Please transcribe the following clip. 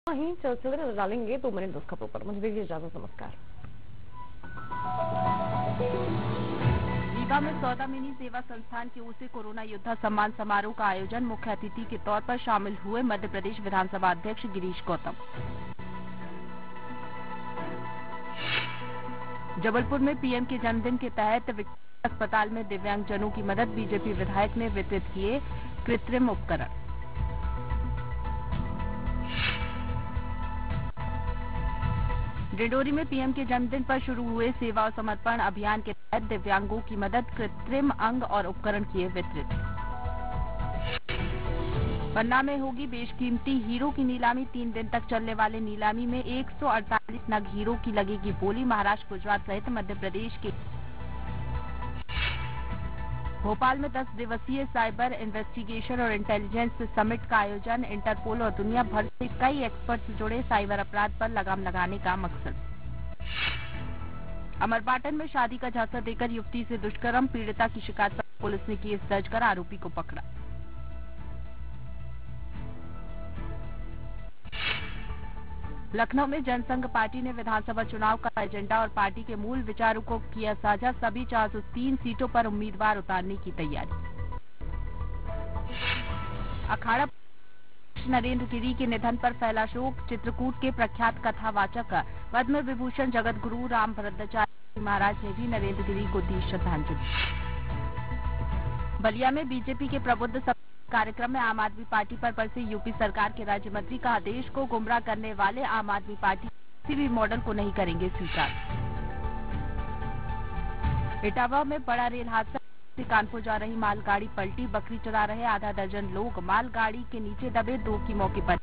वहीं चलते डालेंगे 2 मिनट 10 खबरों पर। मुझे दीजिए इजाजत, नमस्कार। रीवा में सौदा मिनी सेवा संस्थान की ओर से कोरोना योद्धा सम्मान समारोह का आयोजन। मुख्य अतिथि के तौर पर शामिल हुए मध्य प्रदेश विधानसभा अध्यक्ष गिरीश गौतम। जबलपुर में पीएम के जन्मदिन के तहत अस्पताल में दिव्यांगजनों की मदद। बीजेपी विधायक ने वितरित किए कृत्रिम उपकरण। डिंडोरी में पीएम के जन्मदिन पर शुरू हुए सेवा और समर्पण अभियान के तहत दिव्यांगों की मदद, कृत्रिम अंग और उपकरण किए वितरित। पन्ना में होगी बेशकीमती हीरो की नीलामी। 3 दिन तक चलने वाले नीलामी में 148 नग हीरो की लगेगी बोली। महाराष्ट्र, गुजरात सहित मध्य प्रदेश के भोपाल में 10 दिवसीय साइबर इन्वेस्टिगेशन और इंटेलिजेंस समिट का आयोजन। इंटरपोल और दुनिया भर से कई एक्सपर्ट्स जुड़े। साइबर अपराध पर लगाम लगाने का मकसद। अमरपाटन में शादी का झांसा देकर युवती से दुष्कर्म। पीड़िता की शिकायत पर पुलिस ने केस दर्ज कर आरोपी को पकड़ा। लखनऊ में जनसंघ पार्टी ने विधानसभा चुनाव का एजेंडा और पार्टी के मूल विचारों को किया साझा। सभी 403 सीटों पर उम्मीदवार उतारने की तैयारी। अखाड़ा नरेंद्र गिरी के निधन पर फैला शोक। चित्रकूट के प्रख्यात कथावाचक पद्म विभूषण जगत गुरु राम भद्राचार्य महाराज ने भी नरेंद्र गिरी को दी श्रद्धांजलि। बलिया में बीजेपी के प्रबुद्ध कार्यक्रम में आम आदमी पार्टी पर बरसे यूपी सरकार के राज्य मंत्री का आदेश को गुमराह करने वाले आम आदमी पार्टी किसी भी मॉडल को नहीं करेंगे स्वीकार। इटावा में बड़ा रेल हादसा। कानपुर जा रही मालगाड़ी पलटी। बकरी चरा रहे आधा दर्जन लोग मालगाड़ी के नीचे दबे। 2 की मौके पर